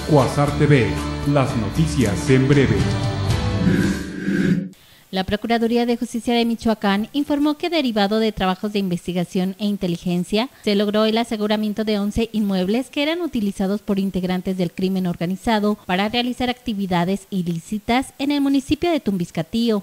Quasar TV, las noticias en breve. La Procuraduría de Justicia de Michoacán informó que derivado de trabajos de investigación e inteligencia, se logró el aseguramiento de 11 inmuebles que eran utilizados por integrantes del crimen organizado para realizar actividades ilícitas en el municipio de Tumbiscatío.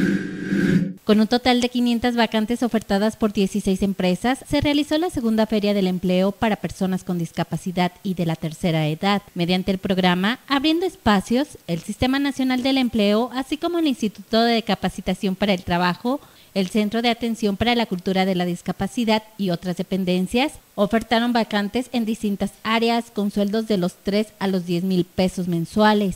Con un total de 500 vacantes ofertadas por 16 empresas, se realizó la segunda Feria del Empleo para personas con discapacidad y de la tercera edad, mediante el programa Abriendo Espacios, el Sistema Nacional del Empleo, así como el Instituto de Capacitación para el Trabajo, el Centro de Atención para la Cultura de la Discapacidad y otras dependencias, ofertaron vacantes en distintas áreas con sueldos de los 3 a los 10,000 pesos mensuales.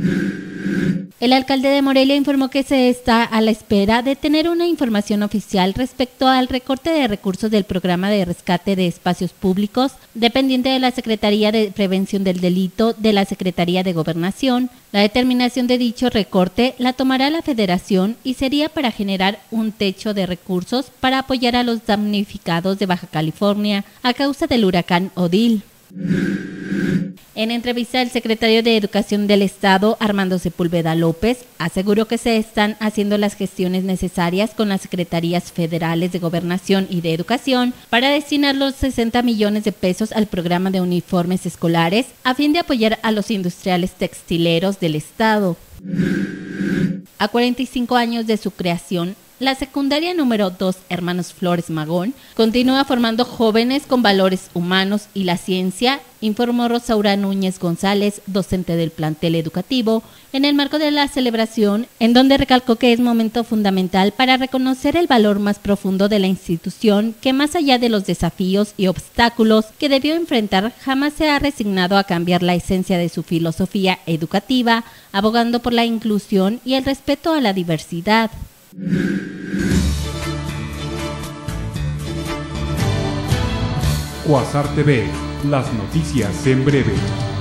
El alcalde de Morelia informó que se está a la espera de tener una información oficial respecto al recorte de recursos del programa de rescate de espacios públicos, dependiente de la Secretaría de Prevención del Delito de la Secretaría de Gobernación. La determinación de dicho recorte la tomará la Federación y sería para generar un techo de recursos para apoyar a los damnificados de Baja California a causa del huracán Odil. En entrevista, el secretario de Educación del Estado, Armando Sepúlveda López, aseguró que se están haciendo las gestiones necesarias con las secretarías federales de Gobernación y de Educación para destinar los 60 millones de pesos al programa de uniformes escolares a fin de apoyar a los industriales textileros del Estado. A 45 años de su creación, la secundaria número 2 Hermanos Flores Magón continúa formando jóvenes con valores humanos y la ciencia, informó Rosaura Núñez González, docente del plantel educativo, en el marco de la celebración, en donde recalcó que es momento fundamental para reconocer el valor más profundo de la institución, que más allá de los desafíos y obstáculos que debió enfrentar, jamás se ha resignado a cambiar la esencia de su filosofía educativa, abogando por la inclusión y el respeto a la diversidad. Quasar TV, las noticias en breve.